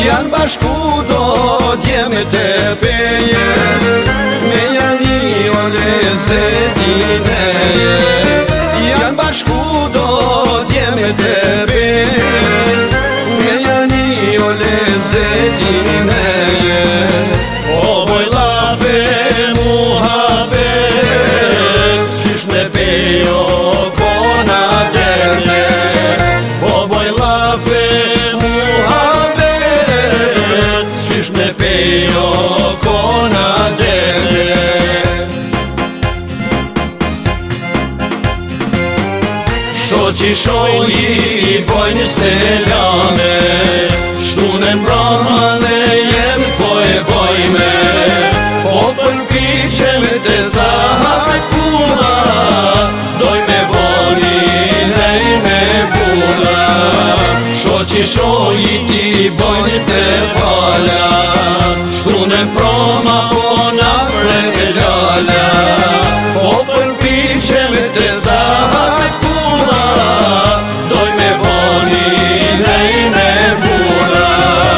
Janë bashku do t'jemi të pejes, me janë o lezetin e jes. Janë bashku do t'jemi të pejes, me janë o lezetin e jes. O boj lafe muhabet, qysh me pejo kona dele. O boj lafe me pejo kona dele. Shoqi shoqi bojnë selane, shtune mbrahane jem po e bojme. Po përpiqem të sahat kula, doj me boni nej me bula. Shoqi shoqi ti bojnë të fala, shtune proma po na preke lala. Po përpiqem të sahat kula, doj me boni nej me bula.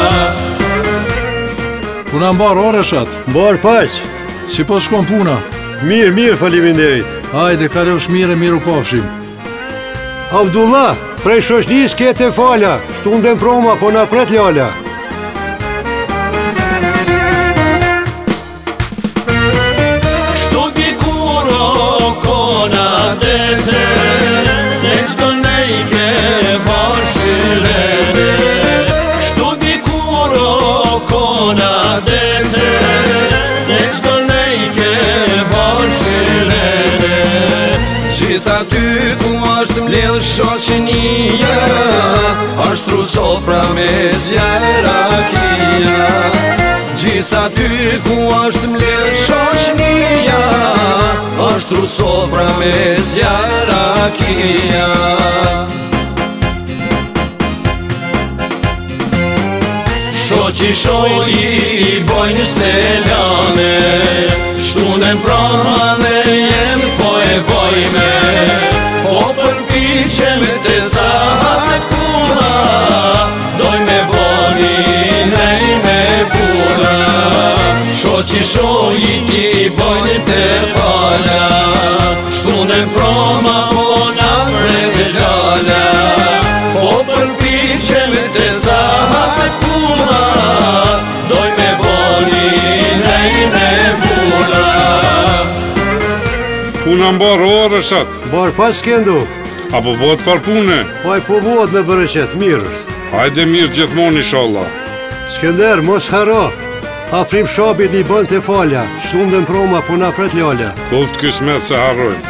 Puna mbar oreshat? Mbar paq. Si po shkon puna? Mirë, faleminderit. Hajde, kalosh mirë u pafshim. Abdullah, prej shoqnis kete fala, shtunden proma po na pret lala. Kështu dikuro kona dete, ne qdo nejke bashkërete. Kështu dikuro kona dete, ne qdo nejke bashkërete. Gjitha ty ku ashtë mbledh shoqënia, ashtru sofra me zja e rakia. Gjitha ty ku ashtë mbledh shoqënia, ashtru sofra me zja e rakia. Shoqi shoqi bojnë selane, shtune mbrahane jem po e bojme. Po përpiqem të sahat kula, doj me boni nej me bula. Shoqi shoqi ti bojnë të fala, shtune proma po na preke lala. Po përpiqem të sahat kula, doj me boni nej me bula. Puna mbar oreshat? Mbar pas kendo. Apo bëhet far pune? Vaj po bëhet me bërëqet, mirë. Hajde mirë gjithmonë inshallah. Skender, mos haro. Afrim shabit një bën të falja, shtunden proma po na pret lala. Kult kismet se harrojmë.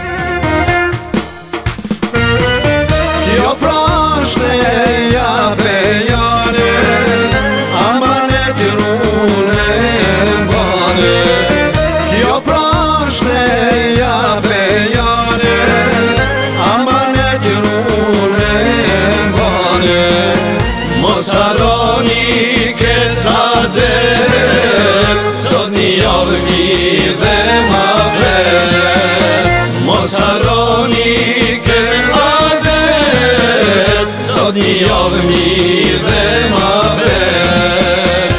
Kjo prashne ja bejane, amanet rune mbane. Kjo prashne ja bejane, amanet rune mbane. Mos harroni këta det, sot një javë mi dhe ma vet. Mos harroni këta det, sot një javë mi dhe ma vet.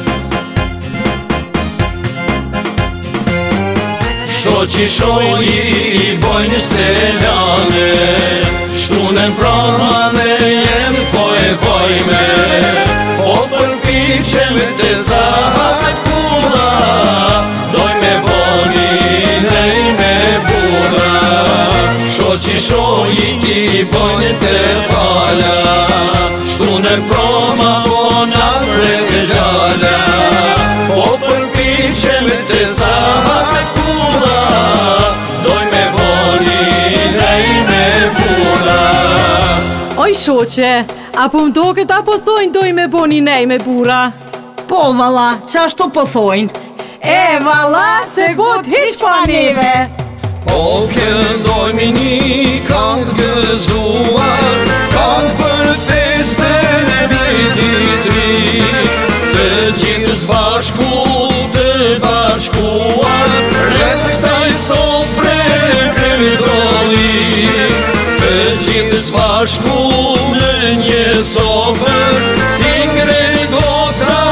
Shoqi shoqi bojnë selane, shtune mbrahane jem po e bojme. Po përpiqem të sahat kula, doj me boni nej me bula. Shoqi shoqi ti bojnë të fala, shtune proma po na preke lala. Po përpiqem të sahat kula, doj me boni nej me bula. Oj shoqe, apo m'doket apo thojnë doj me boni nej me bura? Po valla, qashtu po thojnë. E valla se bot hiq pa neve. Po këndojmë një këngë gëzuar, këngë për festën e vitit ri. Të gjithës bashku të bashkuar, rreth kësaj sofre përdoli. Të gjithës bashku në një sofër, tingre gotra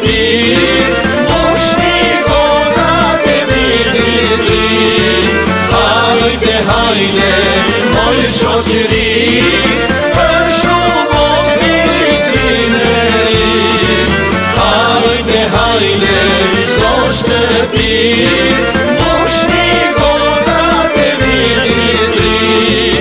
shtëpi, mushni gotat e vitit ri. Hajde, hajde, moj shoqëri, për shumot vitrin e ri. Hajde, hajde, çdo shtëpi, mushni gotat e vitit ri.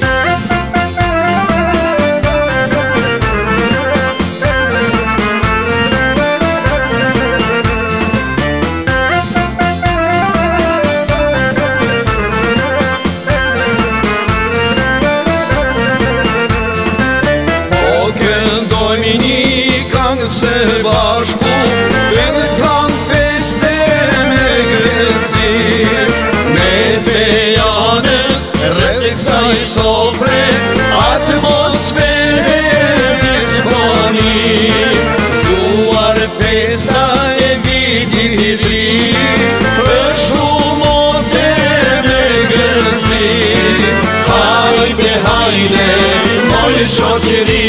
Se bashku vetë kanë feste me greci, me bejanet rreth kësaj sofre, atmosfere diskoni. Zuar festa e vitit i ri, për shumote me greci. Hajde, hajde, moj shoqëri,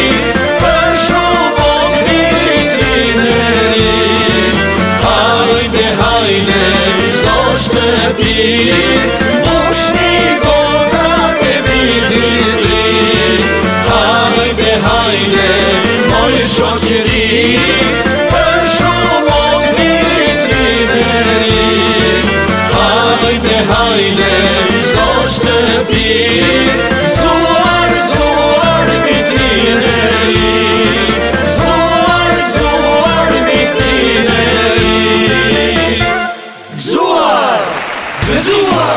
mushni gotat e vitit ri. Hajde, hajde, moj shoqëri, për shumot vitrin e ri. Hajde, hajde, çdo shtëpi, gëzuar, gëzuar vitrin e ri. Gëzuar, gëzuar vitrin e ri. Gëzuar! Gëzuar!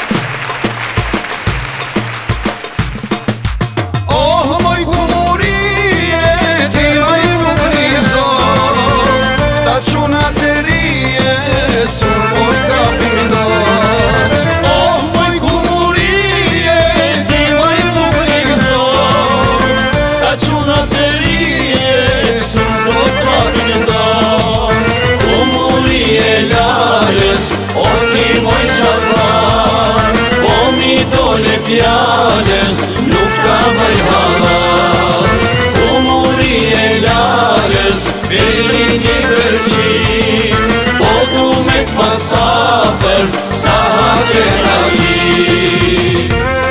Oh, moj kumurie, ti maj bukrizo, ta quna të rije, sun moj kapindo. Oh, moj kumurie, ti maj bukrizo, ta quna të rije, sun moj kapindo. Kumurie lalës, o ti moj shabran, po mi dole fjales, nuk ka bëj halal. Kumuri e lalës, belin një përqim, po du me t'pasafer, sa hake rajim.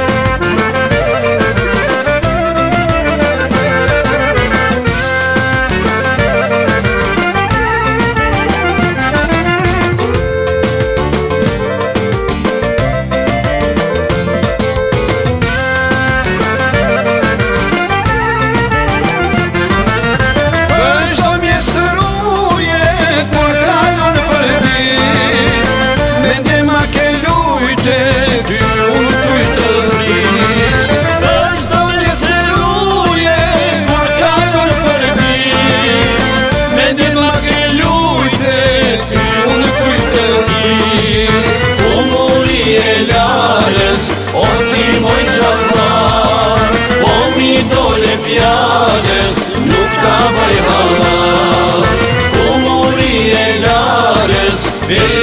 Fjales, nuk ka bëj halal. Kumuri e lalës,